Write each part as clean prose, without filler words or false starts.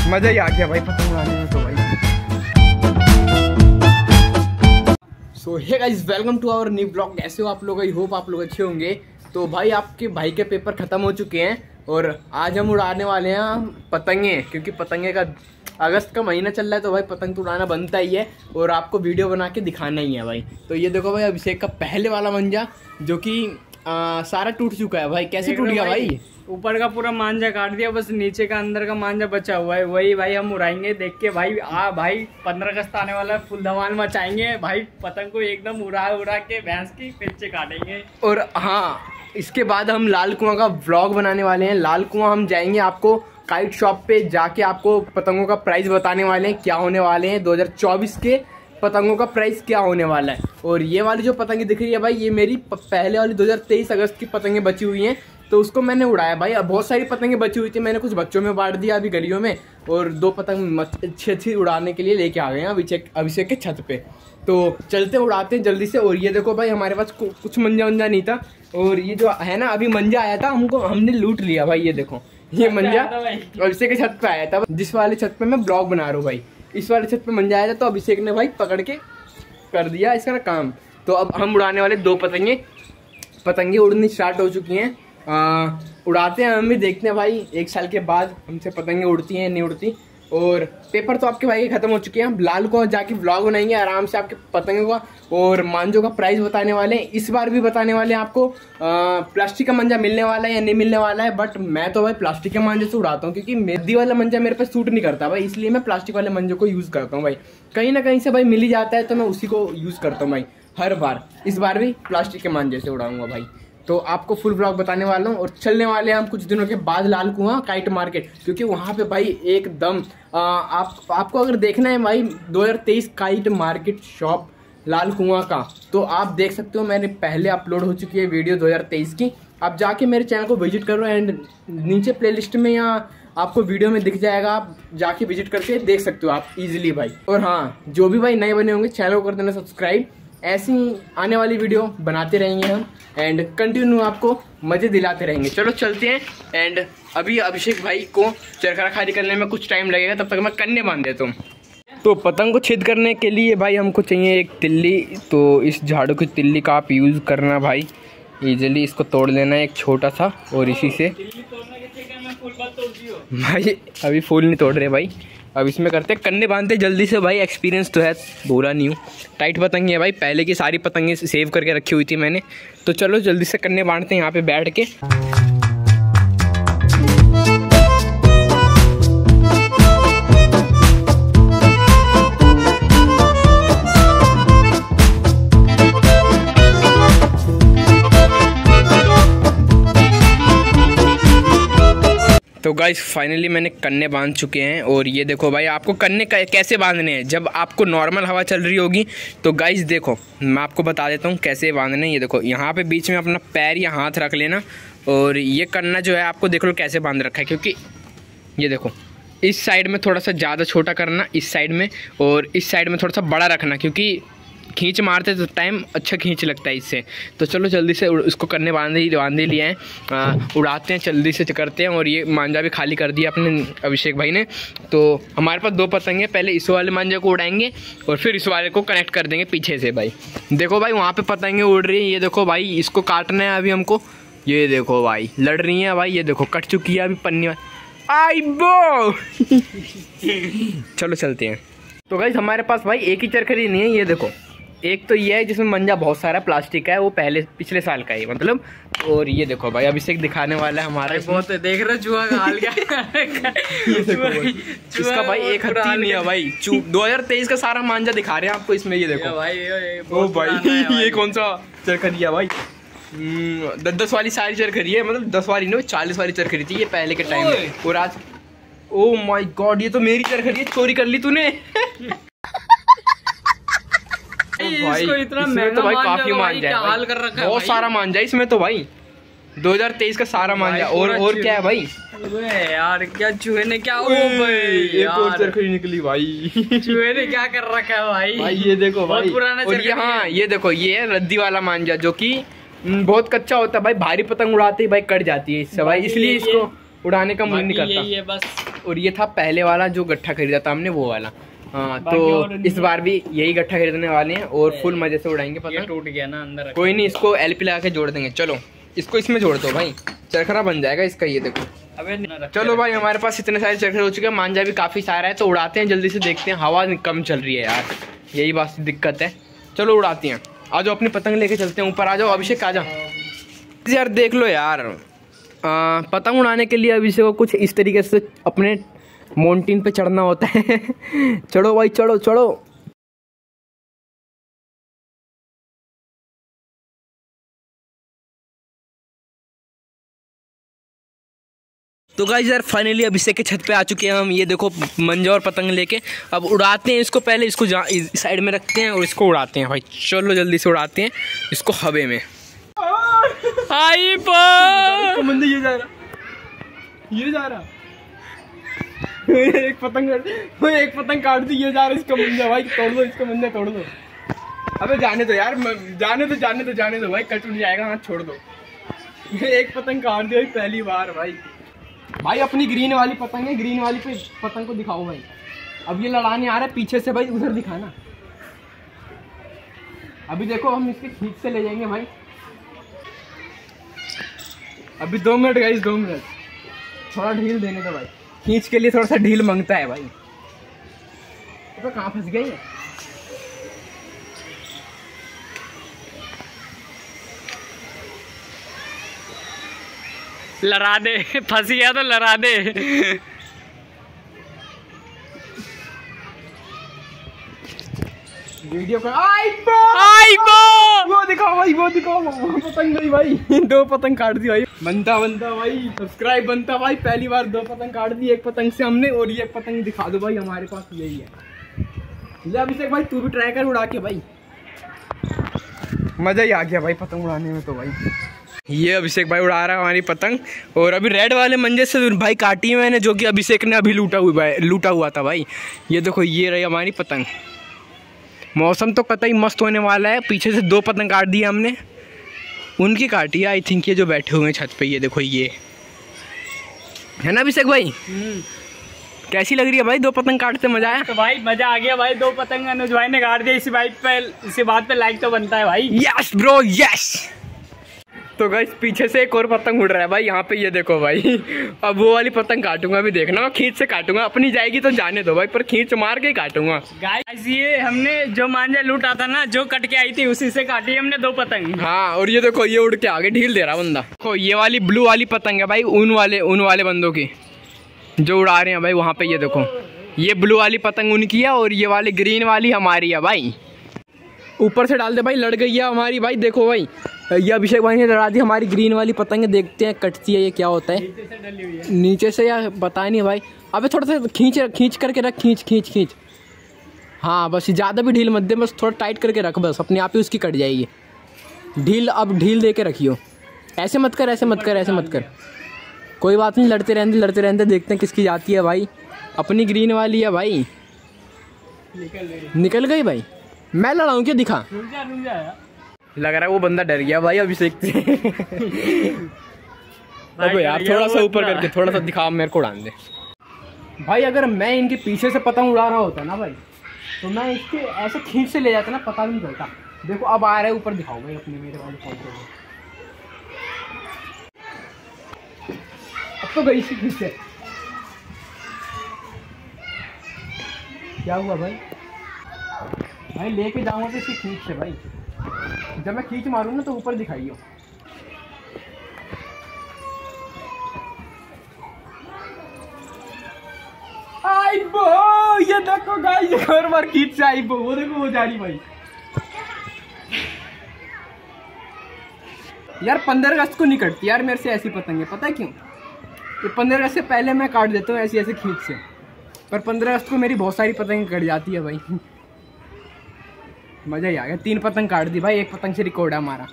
मजा ही आ गया भाई पतंग उड़ाने में तो भाई। So hey guys, welcome to our new blog. कैसे हो आप लोग? आई होप आप लोग अच्छे होंगे। तो भाई आपके भाई के पेपर खत्म हो चुके हैं और आज हम उड़ाने वाले हैं पतंगे, क्योंकि पतंगे का अगस्त का महीना चल रहा है तो भाई पतंग तो उड़ाना बनता ही है और आपको वीडियो बना के दिखाना ही है भाई। तो ये देखो भाई, अभिषेक का पहले वाला मंजा जो कि सारा टूट चुका है भाई। कैसे टूट गया भाई? ऊपर का पूरा मांझा काट दिया, बस नीचे का अंदर का मांझा बचा हुआ है, वही भाई हम उड़ाएंगे। देख के भाई भाई 15 अगस्त आने वाला है, फुल धमाल मचाएंगे भाई। पतंग को एकदम उड़ा के भैंस की पीछे काटेंगे। और हाँ, इसके बाद हम लाल कुआं का व्लॉग बनाने वाले हैं। लाल कुआं हम जाएंगे, आपको काइट शॉप पे जाके आपको पतंगों का प्राइस बताने वाले हैं, क्या होने वाले हैं 2024 के पतंगों का प्राइस क्या होने वाला है। और ये वाली जो पतंगे दिख रही है भाई, ये मेरी पहले वाली 2023 अगस्त की पतंगे बची हुई हैं, तो उसको मैंने उड़ाया भाई। अब बहुत सारी पतंगे बची हुई थी, मैंने कुछ बच्चों में बांट दिया अभी गलियों में, और 2 पतंग अच्छी उड़ाने के लिए लेके आ गए हैं अभिषेक के छत पे। तो चलते उड़ाते हैं जल्दी से। और ये देखो भाई, हमारे पास कुछ मंजा वंजा नहीं था, और ये जो है ना अभी मंजा आया था हमने लूट लिया भाई। ये देखो, ये मंजा अभिषेक के छत पे आया था, जिस वाले छत पे मैं ब्लॉग बना रहा हूँ भाई। इस वाले छत पे मंजा आया था तो अभिषेक ने भाई पकड़ के कर दिया इसका काम। तो अब हम उड़ाने वाले 2 पतंगे उड़नी स्टार्ट हो चुकी हैं। उड़ाते हैं हम भी, देखते हैं भाई 1 साल के बाद हमसे पतंगे उड़ती हैं नहीं उड़ती। और पेपर तो आपके भाई के खत्म हो चुके हैं। हम लाल को जाके व्लॉग बनाएंगे आराम से, आपके पतंगों का और मांझों का प्राइस बताने वाले हैं। इस बार भी बताने वाले हैं आपको प्लास्टिक का मंजा मिलने वाला है या नहीं मिलने वाला है। बट मैं तो भाई प्लास्टिक के मंजे से उड़ाता हूँ, क्योंकि मेहंदी वाला मंजा मेरे पे सूट नहीं करता भाई, इसलिए मैं प्लास्टिक वाले मंजों को यूज़ करता हूँ भाई। कहीं ना कहीं से भाई मिल ही जाता है तो मैं उसी को यूज़ करता हूँ भाई हर बार। इस बार भी प्लास्टिक के मंजे से उड़ाऊंगा भाई। तो आपको फुल ब्लॉग बताने वाला हूँ। और चलने वाले हैं हम कुछ दिनों के बाद लाल कुआं काइट मार्केट, क्योंकि वहाँ पे भाई एकदम आपको अगर देखना है भाई 2023 काइट मार्केट शॉप लाल कुआं का, तो आप देख सकते हो। मैंने पहले अपलोड हो चुकी है वीडियो 2023 की, आप जाके मेरे चैनल को विजिट करो। एंड नीचे प्लेलिस्ट में या आपको वीडियो में दिख जाएगा, आप जाके विजिट करके देख सकते हो आप इजीली भाई। और हाँ, जो भी भाई नए बने होंगे चैनल को कर देना सब्सक्राइब। ऐसी आने वाली वीडियो बनाते रहेंगे हम एंड कंटिन्यू आपको मज़े दिलाते रहेंगे। चलो चलते हैं। एंड अभी अभिषेक भाई को चरखा खाली करने में कुछ टाइम लगेगा, तब तक मैं कन्ने बांध देता हूँ। तो पतंग को छेद करने के लिए भाई हमको चाहिए एक तिल्ली। तो इस झाड़ू की तिल्ली का आप यूज़ करना भाई, ईजिली इसको तोड़ लेना है एक छोटा सा, और इसी से भाई अभी फूल नहीं तोड़ रहे भाई, अब इसमें करते कन्ने बांधते जल्दी से भाई। एक्सपीरियंस तो है, बोला नहीं हूँ। टाइट पतंगे है भाई, पहले की सारी पतंगे सेव करके रखी हुई थी मैंने। तो चलो जल्दी से कन्ने बांधते हैं यहाँ पे बैठ के। तो गाइस फाइनली मैंने कन्ने बांध चुके हैं। और ये देखो भाई, आपको कन्ने कैसे बांधने हैं जब आपको नॉर्मल हवा चल रही होगी। तो गाइस देखो, मैं आपको बता देता हूँ कैसे बांधने हैं। ये देखो, यहाँ पे बीच में अपना पैर या हाथ रख लेना, और ये कन्ना जो है आपको देख लो कैसे बांध रखा है। क्योंकि ये देखो, इस साइड में थोड़ा सा ज़्यादा छोटा करना इस साइड में, और इस साइड में थोड़ा सा बड़ा रखना, क्योंकि खींच मारते तो टाइम अच्छा खींच लगता है इससे। तो चलो जल्दी से उसको करने बांध ही लिए हैं, उड़ाते हैं जल्दी से करते हैं। और ये मांझा भी खाली कर दिया अपने अभिषेक भाई ने। तो हमारे पास 2 पतंगे, पहले इस वाले मांझे को उड़ाएंगे और फिर इस वाले को कनेक्ट कर देंगे पीछे से भाई। देखो भाई, वहाँ पे पतंगे उड़ रही है, ये देखो भाई, इसको काटना है अभी हमको। ये देखो भाई, लड़ रही है भाई, ये देखो कट चुकी है अभी पन्नी आई बो। चलो चलते हैं। तो गाइस हमारे पास भाई एक ही चरखी नहीं है, ये देखो, एक तो ये है जिसमें मंजा बहुत सारा प्लास्टिक का है, वो पिछले साल का है मतलब। और ये देखो भाई, अभिषेक दिखाने वाला है हमारा। बहुत देख रहे चूहा का हाल क्या इसका भाई एक हत्ती नहीं है भाई। 2023 का सारा मांझा दिखा रहे हैं आपको इसमें। ये देखो भाई, ओ भाई ये कौन सा चरखी है भाई? 10 वाली सारी चरखी है, मतलब 10 वाली नहीं, 40 वाली चरखी थी ये पहले के टाइम में। और आज ओ माय गॉड, ये तो मेरी चरखी है, चोरी कर ली तूने। इसको इतना इसमें तो भाई काफी मांझा है, हाल कर रखा है, बहुत सारा मांझा है इसमें तो भाई। 2023 का सारा मांझा। और क्या है भाई? यार क्या चूहे ने क्या, ओ भाई एक और चरखी निकली भाई। चूहे ने क्या कर रखा है भाई? भाई ये देखो भाई, पुराना। और ये हाँ, ये देखो, ये है रद्दी वाला मांझा, जो कि बहुत कच्चा होता है भाई। भारी पतंग उड़ाते ही भाई कट जाती है इससे भाई, इसलिए इसको उड़ाने का मन नहीं करता। ये बस और ये था पहले वाला जो गट्ठा खरीदा था हमने, वो वाला। हाँ, तो इस बार भी यही गट्ठा खरीदने वाले हैं और फुल मजे से उड़ाएंगे। पतंग टूट गया ना अंदर, कोई नहीं, इसको LP लगा के जोड़ देंगे। चलो इसको इसमें जोड़ दो भाई, चरखरा बन जाएगा इसका। ये देखो, अबे चलो भाई हमारे पास इतने सारे चरखरे हो चुके हैं, मांझा भी काफी सारा है, तो उड़ाते हैं जल्दी से। देखते हैं, हवा कम चल रही है यार, यही बात दिक्कत है। चलो उड़ाते हैं, आ जाओ अपनी पतंग लेके चलते हैं ऊपर। आ जाओ अभिषेक, आ जाओ यार। देख लो यार, पतंग उड़ाने के लिए अभिषेक को कुछ इस तरीके से अपने माउंटेन पे चढ़ना होता है। चढ़ो भाई, चढ़ो चढ़ो। तो गाइस यार फाइनली अभिषेक के छत पे आ चुके हैं हम। ये देखो मंजा और पतंग लेके, अब उड़ाते हैं इसको। पहले इसको साइड में रखते हैं और इसको उड़ाते हैं भाई। चलो जल्दी से उड़ाते हैं इसको हवे में। मंजा ये जा रहा, ये जा रहा। एक पतंग काट दी, ये जा रहा इसका मंजा। भाई तोड़ दो इसका मंजा, तोड़ दो। अबे जाने दो यार, जाने दो भाई, कट उड़ जाएगा, हाथ छोड़ दो। एक पतंग काट दी पहली बार भाई। अपनी ग्रीन वाली पतंग है, ग्रीन वाली पे पतंग को दिखाओ भाई। अब ये लड़ाने आ रहा है पीछे से भाई, उधर दिखाना। अभी देखो हम इसके खींच से ले जाएंगे भाई। अभी 2 मिनट गाइस, 2 मिनट, थोड़ा ढील देने का भाई। खींच के लिए थोड़ा सा ढील मांगता है भाई। तो कहाँ फंस गई है? लड़ा दे, फंस गया तो लड़ा दे। वीडियो का वो दिखाओ भाई, वो दिखाओ। पतंग गई भाई, 2 पतंग काट दी भाई। बनता भाई, सब्सक्राइब बनता भाई। पहली बार 2 पतंग काट दी एक पतंग से हमने। और ये पतंग दिखा दो भाई, हमारे पास यही है। ले अभिषेक भाई, तू भी ट्राई कर उड़ा के भाई। मजा ही आ गया भाई पतंग उड़ाने में तो भाई। ये अभिषेक भाई उड़ा रहा है हमारी पतंग। और अभी रेड वाले मंजे से भाई काटी है मैंने, जो कि अभिषेक ने अभी लूटा हुआ था भाई। ये देखो, ये रही हमारी पतंग। मौसम तो कतई मस्त होने वाला है। पीछे से 2 पतंग काट दी हमने, उनकी काटी है आई थिंक, ये जो बैठे हुए हैं छत पे। ये देखो, ये है ना अभिषेक भाई? कैसी लग रही है भाई 2 पतंग काटते? मजा आया? तो भाई मजा आ गया भाई। 2 पतंग अनुज भाई ने काट दिया। इसी बात पे लाइक तो बनता है भाई। Yes bro, yes. तो गाइस पीछे से एक और पतंग उड़ रहा है भाई, यहाँ पे। ये देखो भाई, अब वो वाली पतंग काटूंगा, अभी देखना। मैं खींच से काटूंगा, अपनी जाएगी तो जाने दो भाई, पर खींच मार के काटूंगा। गाइस ये हमने जो मांझा लूटा था ना, जो कट के आई थी, उसी से काटी हमने 2 पतंग। हाँ, और ये देखो, ये उड़ के आगे ढील दे रहा बंदा। देखो ये वाली ब्लू वाली पतंग है भाई, उन वाले बंदों की जो उड़ा रहे हैं भाई वहाँ पे। ये देखो, ये ब्लू वाली पतंग उनकी है और ये वाली ग्रीन वाली हमारी है भाई। ऊपर से डाल दे भाई, लड़ गई है हमारी भाई। देखो भाई, ये अभिषेक भाई ने लड़ा दी हमारी ग्रीन वाली पतंग। देखते हैं कटती है ये क्या होता है। नीचे से डली हुई है, नीचे से या पता नहीं भाई। अबे थोड़ा सा खींच करके रख, खींच। हाँ बस, ज़्यादा भी ढील मत दे, बस थोड़ा टाइट करके रख, बस अपने आप ही उसकी कट जाएगी ढील। अब ढील दे के रखियो, ऐसे मत कर। कोई बात नहीं, लड़ते रहते, देखते हैं किसकी जाती है भाई। अपनी ग्रीन वाली है भाई। निकल गई भाई। मैं लड़ाऊँ क्या? दिखा, रुक जा। लग रहा है वो बंदा डर गया भाई अभिषेक से। अबे यार थोड़ा सा ऊपर करके, थोड़ा सा दिखा, मेरे को उड़ान दे भाई। अगर मैं इनके पीछे से पतंग उड़ा रहा होता ना भाई, तो मैं इसके ऐसे खींच से ले जाता ना, पता भी नहीं चलता। देखो अब आ रहा है ऊपर, दिखाओ भाई अपने मेरे वाले फोन पे। अब तो गई सी खींच से। क्या हुआ भाई? भाई लेके जाऊंगा तो इसकी खींच से भाई। जब मैं खींच मारूँ ना तो ऊपर दिखाइयो। आई बो, ये देखो गाइस, एक और बार खींच से आई बो। वो देखो, वो जा रही भाई। यार 15 अगस्त को नहीं कटती यार मेरे से ऐसी पतंग है, पता है क्यों? ये 15 अगस्त से पहले मैं काट देता हूँ ऐसी खींच से, पर 15 अगस्त को मेरी बहुत सारी पतंग कट जाती है भाई। मज़ा ही आ गया। 3 पतंग काट दी भाई, 1 पतंग से रिकॉर्ड है हमारा।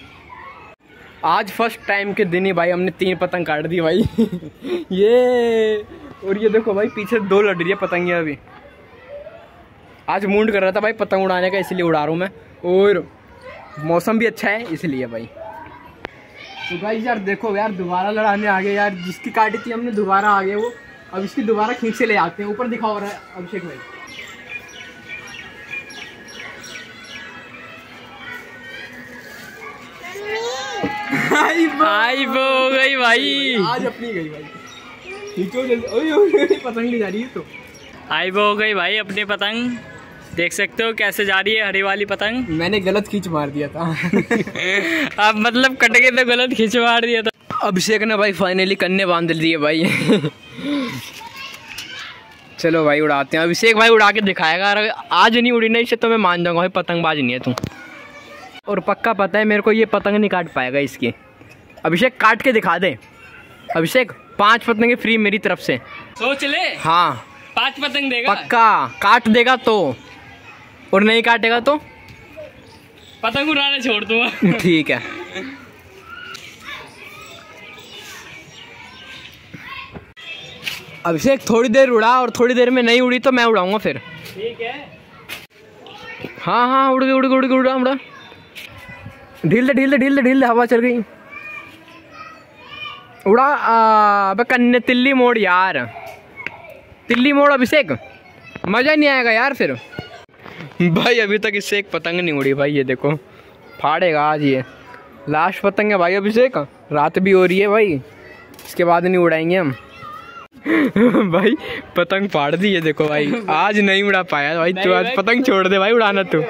आज फर्स्ट टाइम के दिन ही भाई हमने 3 पतंग काट दी भाई। ये और ये देखो भाई, पीछे 2 लड़ रही है पतंगियाँ अभी। आज मूड कर रहा था भाई पतंग उड़ाने का, इसलिए उड़ा रहा हूँ मैं। और मौसम भी अच्छा है इसलिए भाई। तो भाई यार देखो यार, दोबारा लड़ाने आ गए यार। जिसकी काटी थी हमने दोबारा आ गए वो। अब इसकी दोबारा खींच से ले आते हैं। ऊपर दिखाओ रहा है अभिषेक भाई। आई वो हो गई भाई, आज अपनी गई भाई। खींचो जल्दी। ओए पतंग नहीं जा रही है तो। आई वो हो गई भाई अपनी पतंग। देख सकते हो कैसे जा रही है हरी वाली पतंग। मैंने गलत खींच मार दिया था। अब मतलब कट के तो गलत खींच मार दिया था। अभिषेक ने भाई फाइनली कन्ने बांध दिए भाई। चलो भाई उड़ाते हैं। अभिषेक भाई उड़ा के दिखाएगा। अगर आज नहीं उड़ी नहीं से तो मैं मान जाऊंगा भाई पतंगबाज नहीं है तू। और पक्का पता है मेरे को ये पतंग नहीं काट पाएगा इसकी। अभिषेक काट के दिखा दे। अभिषेक 5 पतंगे फ्री मेरी तरफ से। सोच ले। हाँ 5 पतंग देगा पक्का। काट देगा तो, और नहीं काटेगा तो पतंग उड़ाना छोड़ दूंगा। ठीक है। अभिषेक थोड़ी देर उड़ा और थोड़ी देर में नहीं उड़ी तो मैं उड़ाऊंगा फिर। ठीक है। हाँ हाँ उड़ गई उड़ गई उड़ गई उड़ा उड़ा। ढील दे ढील दे ढील दे ढील दे। हवा चल गई। उड़ा। अबे कन्ने तिल्ली मोड़ यार, तिल्ली मोड़ अभिषेक। मज़ा नहीं आएगा यार फिर। भाई अभी तक इससे एक पतंग नहीं उड़ी भाई। ये देखो फाड़ेगा आज ये। लास्ट पतंग है भाई अभिषेक। रात भी हो रही है भाई, इसके बाद नहीं उड़ाएंगे हम। भाई पतंग फाड़ दी है देखो भाई। आज नहीं उड़ा पाया भाई। तू आज पतंग छोड़ दे भाई उड़ाना तू।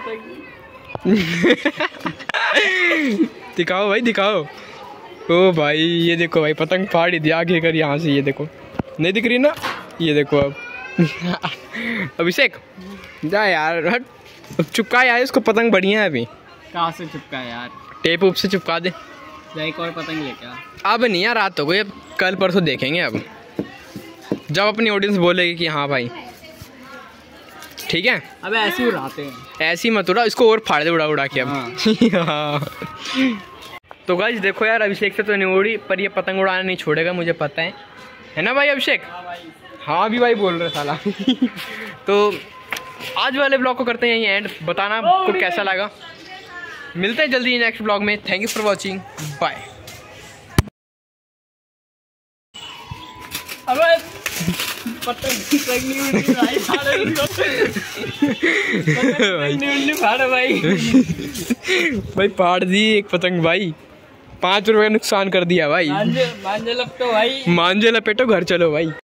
दिखाओ भाई दिखाओ। ओ भाई ये देखो भाई पतंग फाड़ ही दिया आगे कर यहाँ से। ये देखो नहीं दिख रही ना, ये देखो अब। अभिषेक जा यार हट। चुपका यार इसको, पतंग बढ़िया है अभी। कहाँ से चिपका यार? टेप उप से चिपका दे। एक और पतंग लेके आ। अब नहीं यार रात हो गई, अब कल परसों देखेंगे। अब जब अपनी ऑडियंस बोलेगी कि हाँ भाई ठीक है। अब ऐसे ही उड़ाते हैं। ऐसी मत उड़ा, इसको और फाड़ दे उड़ा उड़ा के अब। हाँ। तो गाइस देखो यार अभिषेक से तो नहीं उड़ी, पर ये पतंग उड़ाना नहीं छोड़ेगा मुझे पता है ना भाई अभिषेक? हाँ भी भाई बोल रहे साला। तो आज वाले ब्लॉग को करते हैं यहीं एंड। बताना आपको कैसा लगा। मिलते हैं जल्दी नेक्स्ट ब्लॉग में। Thank you for watching. Bye. अबे पतंग नहीं उड़ती भाई। फाड़ो भाई। भाई फाड़ दी एक पतंग भाई। 5 रुपये नुकसान कर दिया भाई। मांझे लपटो भाई। मांझे लपेटो घर चलो भाई।